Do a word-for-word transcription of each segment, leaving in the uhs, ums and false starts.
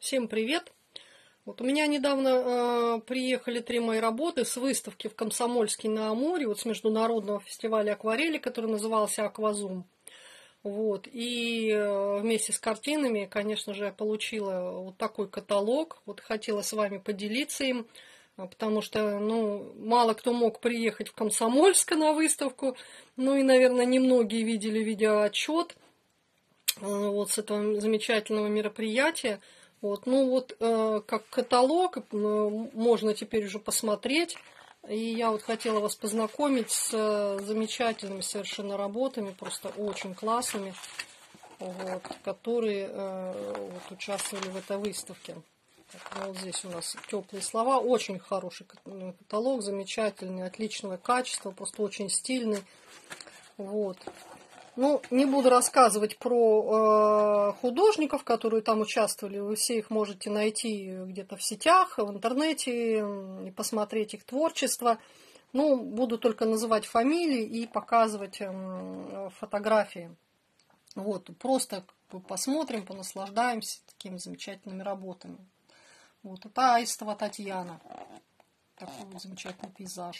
Всем привет! Вот у меня недавно э, приехали три мои работы с выставки в Комсомольске на Амуре, вот с международного фестиваля акварели, который назывался «Аквазум». Вот. И э, вместе с картинами, конечно же, я получила вот такой каталог. Вот хотела с вами поделиться им, потому что, ну, мало кто мог приехать в Комсомольск на выставку. Ну и, наверное, немногие видели видеоотчет э, вот с этого замечательного мероприятия. Вот, ну вот э, как каталог э, можно теперь уже посмотреть. И я вот хотела вас познакомить с э, замечательными совершенно работами, просто очень классными, вот, которые э, вот, участвовали в этой выставке. Так, ну, вот здесь у нас теплые слова. Очень хороший каталог, замечательный, отличного качества, просто очень стильный. Вот. Ну, не буду рассказывать про э, художников, которые там участвовали. Вы все их можете найти где-то в сетях, в интернете, и посмотреть их творчество. Ну, буду только называть фамилии и показывать э, фотографии. Вот, просто посмотрим, понаслаждаемся такими замечательными работами. Вот, это Аистова Татьяна. Такой вот замечательный пейзаж.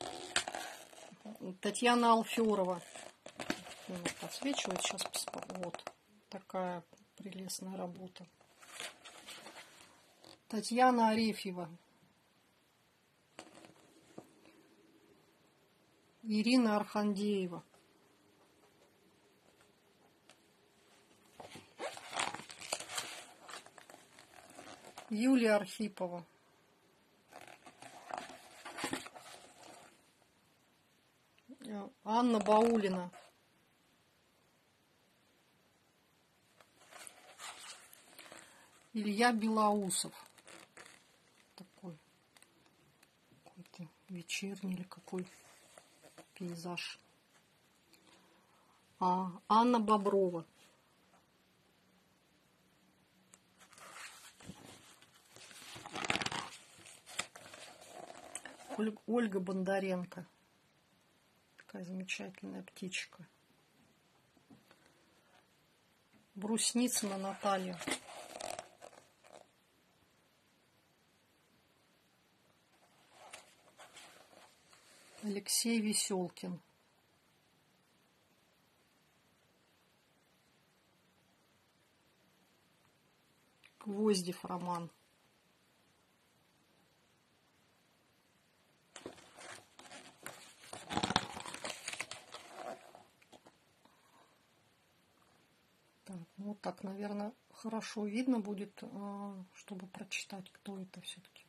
Татьяна Алферова. Подсвечивает сейчас. Вот такая прелестная работа. Татьяна Арефьева. Ирина Архандеева. Юлия Архипова. Анна Баулина. Илья Белоусов. Такой какой-то вечерний или какой пейзаж. А, Анна Боброва. Оль, Ольга Бондаренко. Такая замечательная птичка. Брусницына Наталья. Алексей Веселкин. Гвоздев Роман. Так, ну вот так, наверное, хорошо видно будет, чтобы прочитать, кто это все-таки.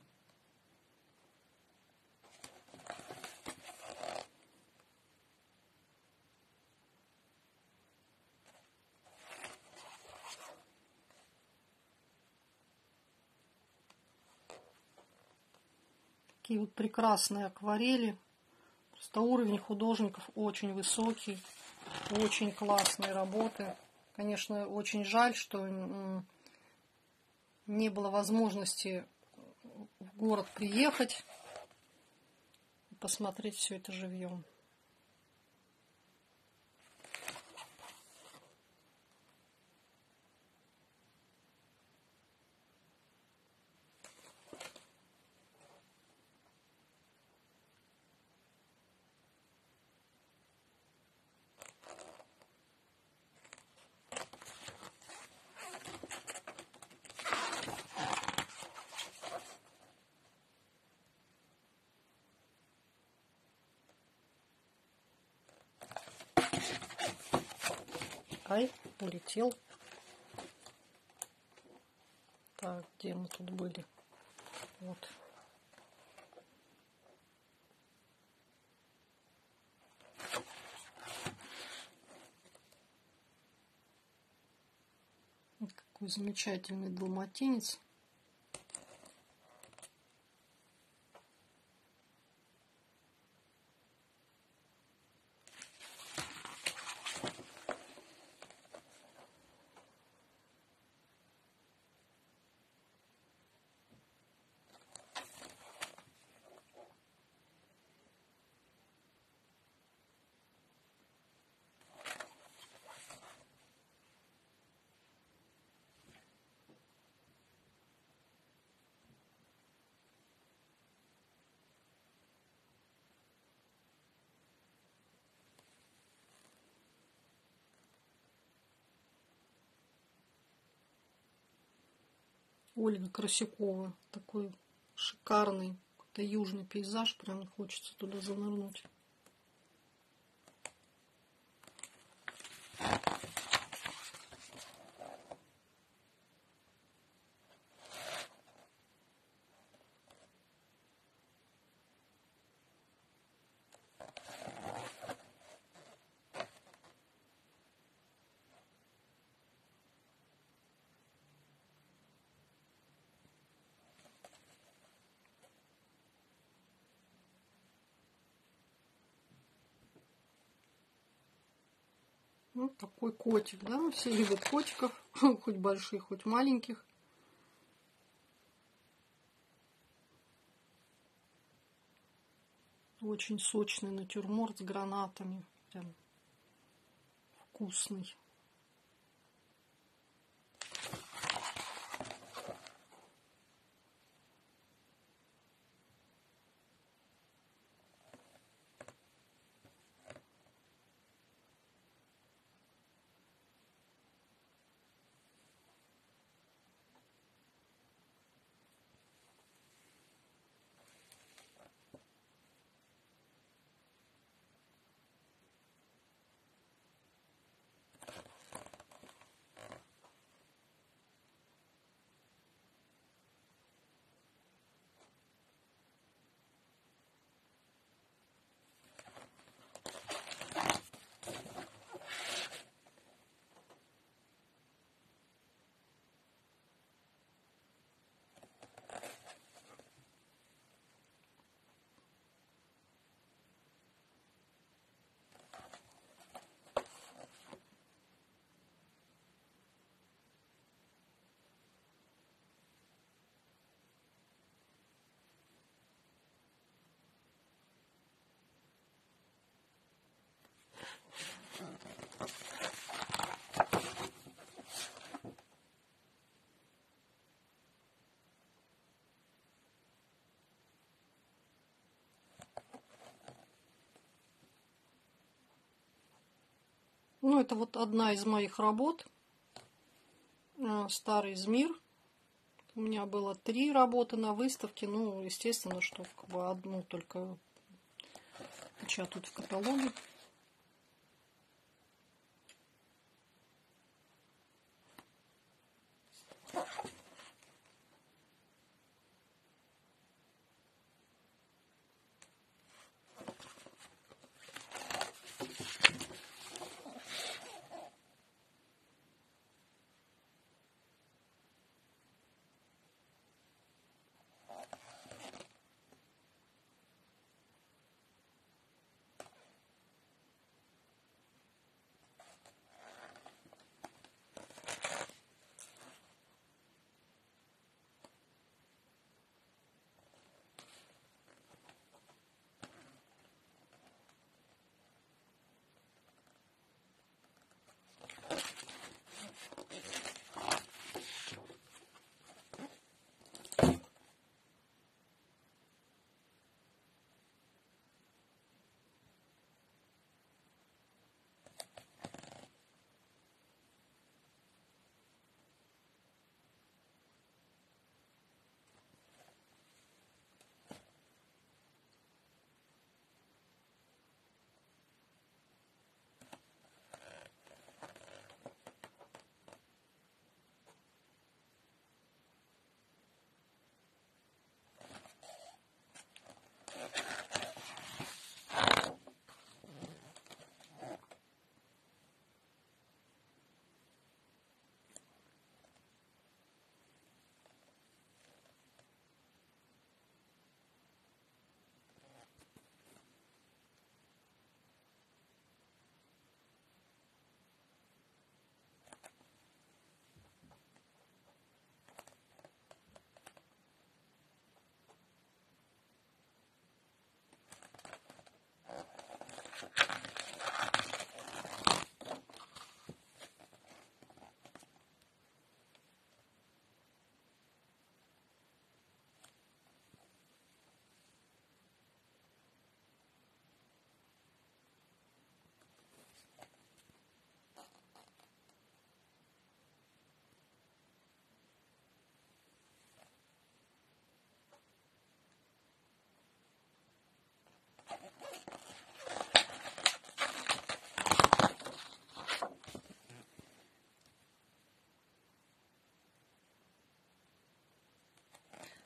Такие вот прекрасные акварели. Просто уровень художников очень высокий. Очень классные работы. Конечно, очень жаль, что не было возможности в город приехать и посмотреть все это живьем. Ай, улетел. Так, где мы тут были? Вот. Какой замечательный далматинец. Ольга Красюкова. Такой шикарный, какой-то южный пейзаж. Прям хочется туда занырнуть. Вот такой котик, да, все любят котиков, хоть больших, хоть маленьких. Очень сочный натюрморт с гранатами, прям вкусный. Ну, это вот одна из моих работ. Старый Измир. У меня было три работы на выставке. Ну, естественно, что как бы одну только печатают в каталоге.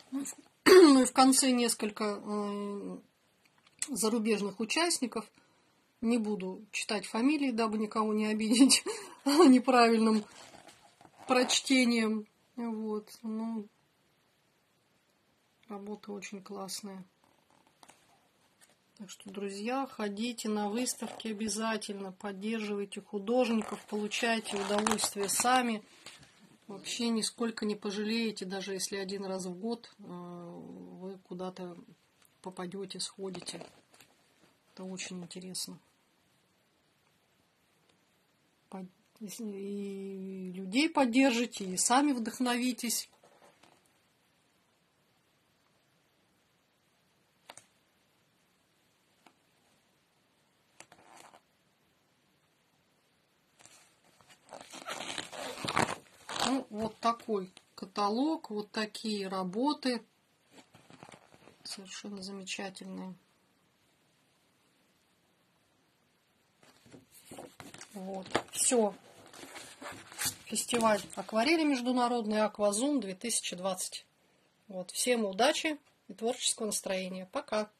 Ну и в конце несколько э, зарубежных участников. Не буду читать фамилии, дабы никого не обидеть неправильным прочтением. Вот. Ну, работа очень классная. Так что, друзья, ходите на выставки обязательно, поддерживайте художников, получайте удовольствие сами. Вообще нисколько не пожалеете, даже если один раз в год вы куда-то попадете, сходите. Это очень интересно. И людей поддержите, и сами вдохновитесь. Ну, вот такой каталог, вот такие работы. Совершенно замечательные. Вот. Все. Фестиваль акварели международный Аквазум две тысячи двадцать. Вот. Всем удачи и творческого настроения. Пока.